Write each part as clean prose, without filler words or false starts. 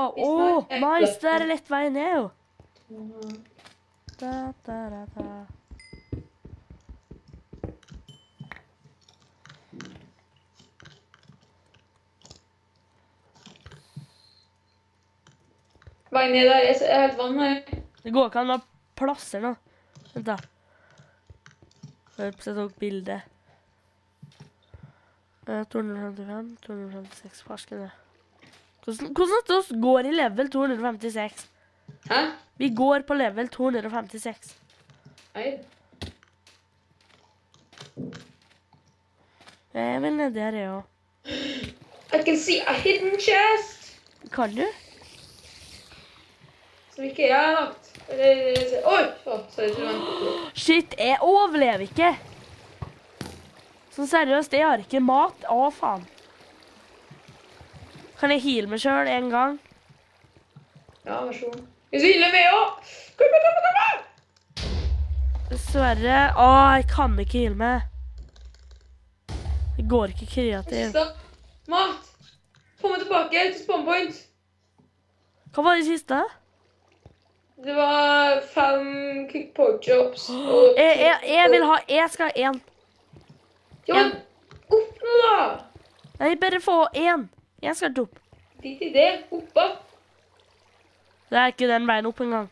Nice, det er lett vei ned jo. Da. Vei ned der, jeg er helt vann her. Det går ikke an med plasser nå. Vent da. Jeg tok bildet. 255, 256 farskene. Hvordan går i level 256? Hæ? Vi går på level 256. Nei. Jeg vil ned der, jeg også. I can see a hidden chest. Kan du? Som ikke jeg har lagt. Oi! Sorry. Shit, jeg overlever ikke. Så seriøst, jeg har ikke mat. Å, faen. Kan jeg heale meg selv en gang? Ja, vær så god. Hvis du healer meg også! Kom! Dessverre. Å, jeg kan ikke heale meg. Det går ikke kreativt. Stopp. Mat! Få meg tilbake til spawn point. Hva var det siste? Det var 5 quick pork chops. Jeg vil ha, jeg skal ha 1. Ja, men opp nå da! Nei, bare få 1. Jeg skal ikke opp. Dit i det, oppa. Det er ikke den veien opp engang.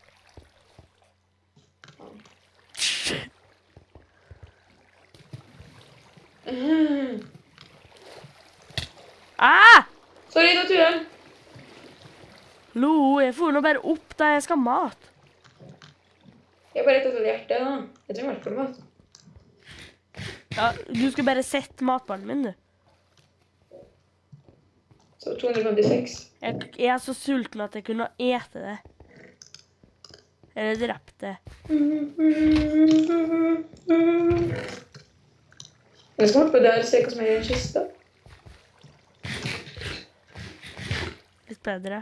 Ah! Sorry, da turen. Lo, jeg får nå bare opp da jeg skal ha mat. Jeg bare rettet til hjertet da. Jeg trenger hvertfall mat. Ja, du skal bare sette matbarnen min, du. Så 256. Jeg er så sulten at jeg kunne ete det. Eller drept det. Jeg skal hoppe der og se hva som er i en kiste. Litt bedre.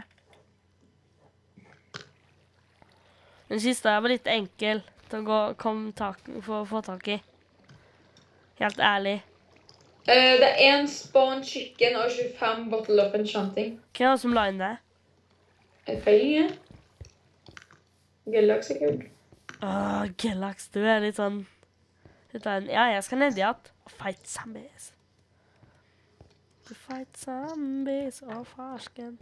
Den kista var litt enkel til å få tak i. Helt ærlig. Det er 1 spawn chicken og 25 bottle of enchanting. Hva er det som la inn det? Peiling, ja. Galax er kult. Galax, du er litt sånn... Ja, jeg skal ned i at. Fight zombies. Fight zombies og farsken.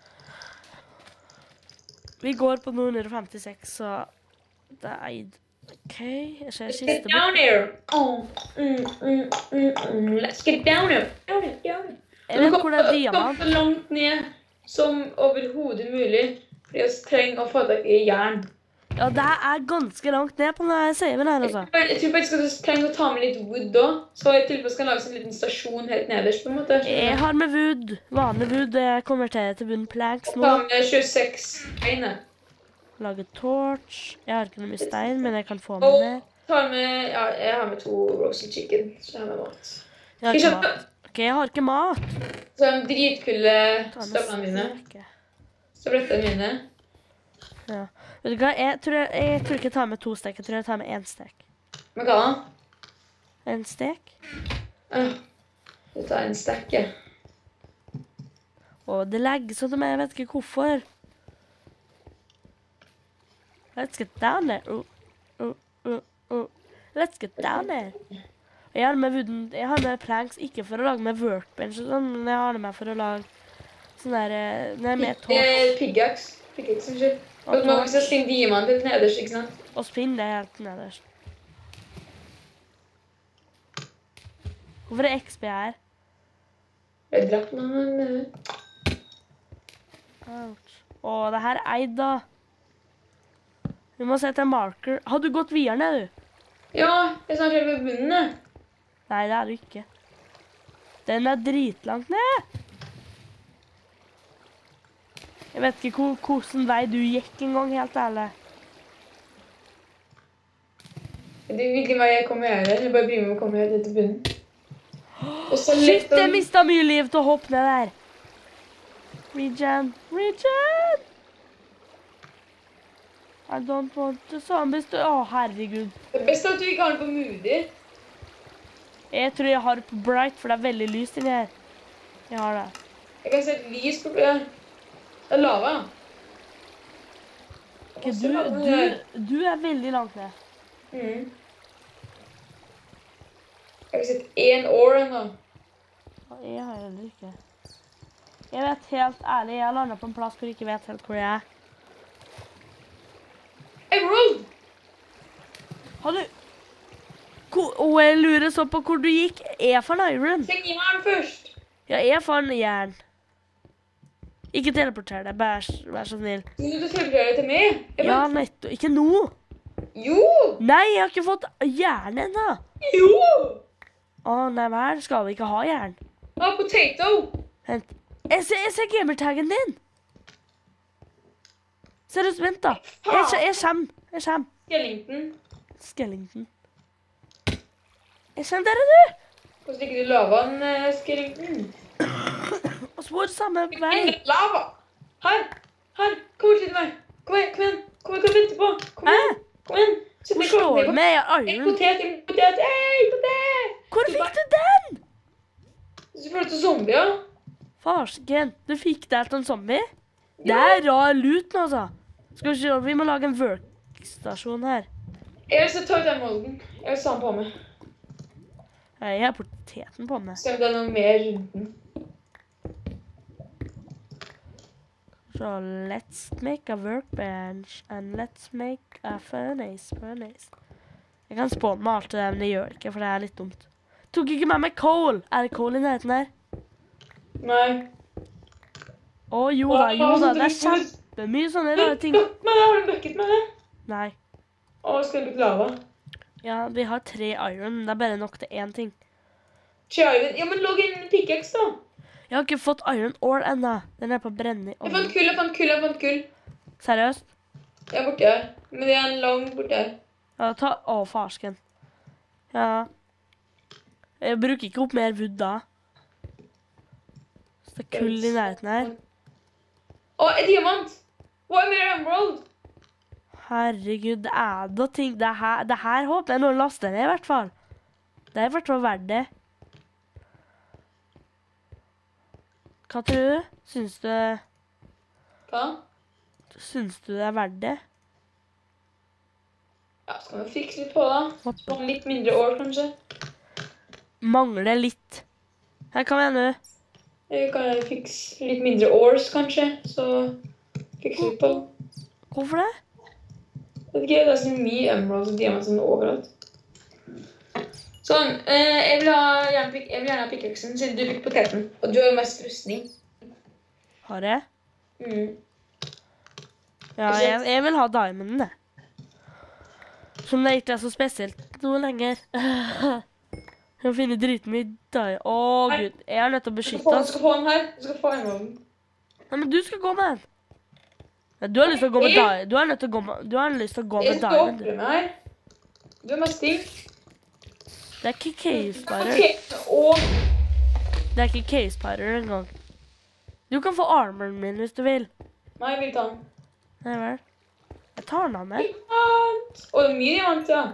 Vi går på 956, så det er eid. Ok, jeg ser Let's siste get down here. Let's get down here. Down here. Jeg vet hvor det er diamant. Kom så langt ned som overhodet mulig. For jeg trenger å få tak i jern. Ja, det er ganske langt ned på denne saven her, altså. Jeg tror faktisk at du trenger å ta med litt wood da. Så jeg tilfeldigvis kan lage en liten stasjon helt nederst på en måte. Jeg har med wood. Vanlig wood. Jeg konverterer til wooden planks nå. Ta med 26 beine. Lage torch. Jeg har ikke noe mye stein, men jeg kan få med mer. Ja, jeg har med 2 roasted chicken, så jeg har med mat. Jeg har ikke mat. Ok, jeg har ikke mat. Så er de dritkule støvlene mine. Støvlettene mine. Ja. Vet du hva, jeg tror ikke jeg tar med 2 stek, jeg tror jeg tar med 1 stek. Men hva da? 1 stek? Du tar en stek, ja. Åh, det legger sånn til meg, jeg vet ikke hvorfor. Let's get down there. Let's get down there. Jeg har med planks, ikke for å lage med workbench og sånn, men jeg har det med for å lage sånn der, med torch. Pickaxe. Pickaxe, unnskyld. Og man skal spinne diamant helt nederst, ikke sant? Og spinne det helt nederst. Hvorfor er XP her? Jeg har dratt noen. Ouch. Åh, det her er eid da. Vi må sette en marker. Har du gått videre ned, du? Ja, jeg er snart helt ved bunnen, jeg. Nei, det er du ikke. Den er dritlangt ned. Jeg vet ikke hvordan vei du gikk en gang, helt ærlig. Det er hvilken vei jeg kommer her. Jeg bare bryr meg om å komme helt til bunnen. Shit, jeg mistet mye liv til å hoppe ned der. Regen. Regen! I don't want the zombies to... Å, herregud. Det er best at du ikke har den på Moody. Jeg tror jeg har det på Bright, for det er veldig lyst inni her. Jeg har det. Jeg kan se et lys på det. Det er lava. Ok, du er veldig langt ned. Mm. Jeg har sett en år ennå. Ja, jeg har heller ikke. Jeg vet helt ærlig, jeg lander på en plass hvor jeg ikke vet helt hvor jeg er. Emerald! Har du... Og jeg lurer så på hvor du gikk. Jeg fant iron. Seng jern først. Ja, jeg fant jern. Ikke teleporter deg, vær så snill. Du teleporterer deg til meg? Ja, nettopp. Ikke nå. Jo! Nei, jeg har ikke fått jern ennå. Jo! Å, nei, her skal vi ikke ha jern. Ja, potato. Vent. Jeg ser gamertaggen din. Seriøst, vent da. Jeg kommer. Skellington. Jeg kommer, der er du. Hvordan ikke du lavaen, Skellington? Og så var det samme vei. Lava! Her! Kom bort til meg. Kom igjen. Vente på. Kom igjen. Hvor slår du med? Jeg har iron. En potet. Hvor fikk du den? Du får til zombier. Farsken, du fikk deg til en zombie? Det er rar loot nå, altså. Skal vi se, vi må lage en workstasjon her. Jeg vil ta ut den molden. Jeg vil ha den på meg. Jeg har poteten på meg. Se om det er noe mer rundt den. Så let's make a workbench and let's make a furnace. Jeg kan spåne med alt det der, men det gjør det ikke, for det er litt dumt. Tok ikke med meg coal. Er det coal i nærheten her? Nei. Å, jo da, det er kjempemye sånne rare ting. Men har du en bucket med det? Nei. Å, skal du bruke lava? Ja, vi har 3 iron, det er bare nok til 1 ting. 3 iron? Ja, men logg inn pickaxe da. Jeg har ikke fått iron ore ennå. Den er på brenning. Jeg fant kull. Seriøst? Jeg er borte her. Men det er en lang borte her. Ja, farsken. Ja. Jeg bruker ikke opp mer wood da. Så det er kull i nærheten her. Å, en diamant! Hva er mer emerald? Herregud, det er da ting. Det her håper jeg noen laster ned i hvert fall. Det er i hvert fall verdt det. Hva tror du? Syns du det er verdt det? Ja, skal vi fikse litt på da? Sånn litt mindre år, kanskje? Mangler litt. Her kan vi ennå. Jeg kan fikse litt mindre års, kanskje, så fikse litt på. Hvorfor det? Det er så mye emeralds og diamant sånn overalt. Sånn, jeg vil gjerne ha pickaxen, siden du fikk poteten, og du har jo mest rustning. Har jeg? Mm. Ja, jeg vil ha diamonden, det. Som det ikke er så spesielt noe lenger. Jeg har funnet dritmye diamond. Åh, Gud, jeg er nødt til å beskytte oss. Du skal få den her, du skal få emeralden. Nei, men du skal gå med den. Ja, du har lyst til å gå med diamond. Du har lyst til å gå med diamond. Jeg skal åpne meg her. Du har mest ting. Det er ikke cave spider. Det er ikke cave spider engang. Du kan få armoren min hvis du vil. Nei, jeg vil ta den. Nei vel. Jeg tar den av meg. Diamant! Å, det er mye diamant, ja.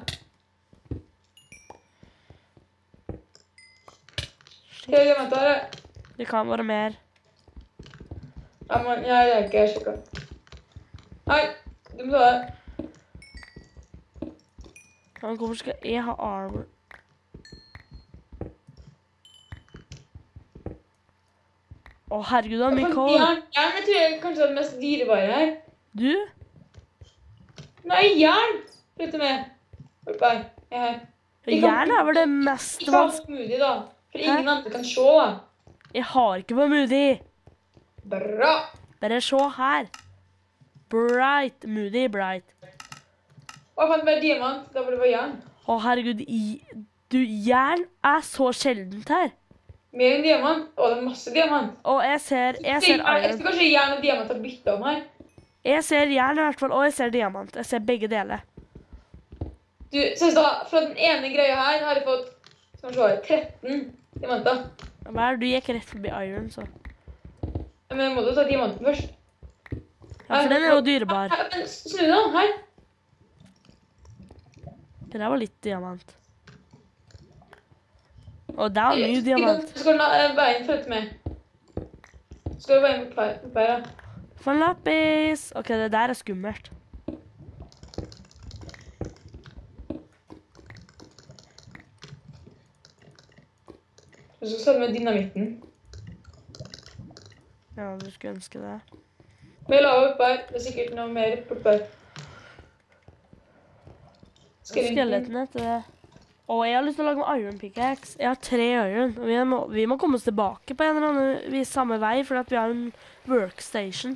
Hva diamant har jeg? Det kan være mer. Ja, men jeg er ikke jeg sjekker. Nei, du må ta det. Men hvorfor skal jeg ha armor? Å, herregud, det er mye kål. Jern, jeg tror jeg kanskje er det mest dyrebare her. Du? Nei, jern! Slutt med. Hør på her. Jeg er her. Jern er vel det mest Ikke ha vanskelig. smoothie da, for ingen andre kan se da. Jeg har ikke på Moody. Bra! Bare se her. Bright, Moody, bright. Og jeg fant bare diamant, da var det bare jern. Å, herregud, jern er så sjeldent her. Mer enn diamant. Å, det er masse diamant. Og jeg ser Jeg iron. skal kanskje jern og diamant har byttet om her. Jeg ser jern i hvert fall, og jeg ser diamant. Jeg ser begge deler. Du, synes da, fra den ene greia her har jeg fått, skal vi se, 13 diamanter. Hva er det? Du gikk rett forbi iron, så. Men jeg må jo ta diamanten først. Ja, for den er jo dyrebar. Men snu da, her. Det der var litt diamant. Og det er mye diamant. Skal du la veien følge med? Skal du veien på feil, ja? Få en lappis. Ok, det der er skummelt. Du skal starte med dynamitten. Ja, du skulle ønske det. Vi la opp her. Det er sikkert noe mer bortpå her. Skelettene til det. Og jeg har lyst til å lage med iron pickaxe. Jeg har 3 iron. Og vi må komme oss tilbake på en eller annen samme vei, for at vi har en workstation.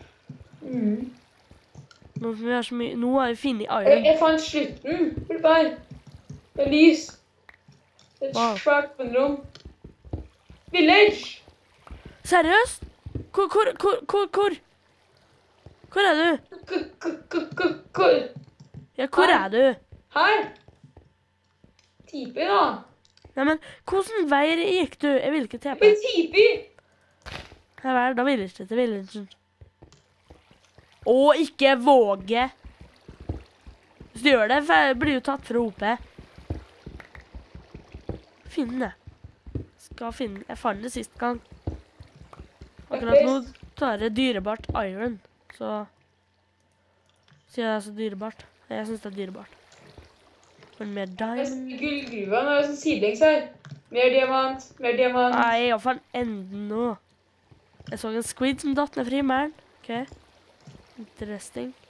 Nå har vi finnet iron. Jeg fant slutten bortpå her. Det er lys. Det er et svært vannrom. Village! Seriøst? Hvor? Hvor er du? Hvor? Ja, hvor er du? Her! Tipi, da. Nei, men hvordan vei gikk du? Jeg vil ikke tepe. Men Tipi! Ja vel, da vil jeg ikke til villagen. Å, ikke våge! Hvis du gjør det, blir du tatt fra OP. Finn det. Skal finne. Jeg fant det sist gang. Akkurat nå tar jeg dyrebart iron, så sier jeg det er så dyrebart. Jeg synes det er dyrebart. Men mer diamond. Gullgruva, nå er det sånn sidelengs her. Mer diamant, mer diamant. Nei, jeg fant enden nå. Jeg så en squid som datt ned fra himmelen. Ok. Interesting.